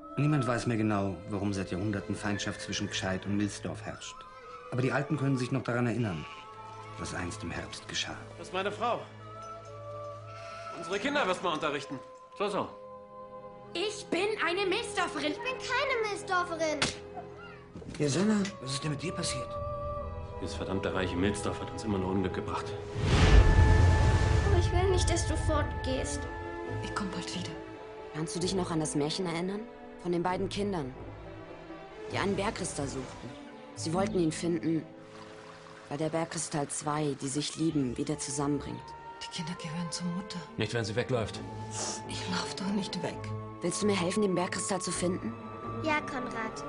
Niemand weiß mehr genau, warum seit Jahrhunderten Feindschaft zwischen Gscheid und Milsdorf herrscht. Aber die Alten können sich noch daran erinnern, was einst im Herbst geschah. Das ist meine Frau. Unsere Kinder wirst mal unterrichten. So. Ich bin eine Milsdorferin. Ich bin keine Milsdorferin. Jesenna, was ist denn mit dir passiert? Dieses verdammte reiche Milsdorf hat uns immer nur Unglück gebracht. Aber ich will nicht, dass du fortgehst. Ich komm bald wieder. Kannst du dich noch an das Märchen erinnern? Von den beiden Kindern, die einen Bergkristall suchten. Sie wollten ihn finden, weil der Bergkristall zwei, die sich lieben, wieder zusammenbringt. Die Kinder gehören zur Mutter. Nicht, wenn sie wegläuft. Ich lauf doch nicht weg. Willst du mir helfen, den Bergkristall zu finden? Ja, Konrad.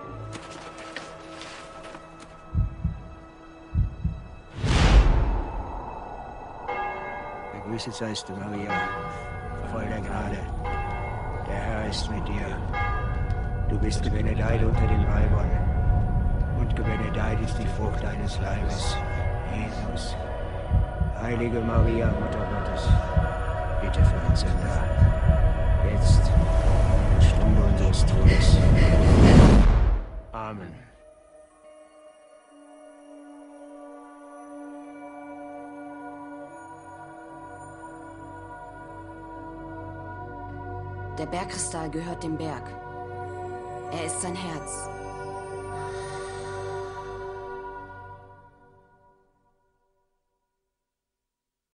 Gegrüßet seist du, Maria, voll der Gnade. Der Herr ist mit dir. Du bist gebenedeit unter den Weibern, und gebenedeit ist die Frucht deines Leibes, Jesus. Heilige Maria, Mutter Gottes, bitte für uns Sünder, jetzt und in der Stunde unseres Todes. Amen. Der Bergkristall gehört dem Berg. Er ist sein Herz.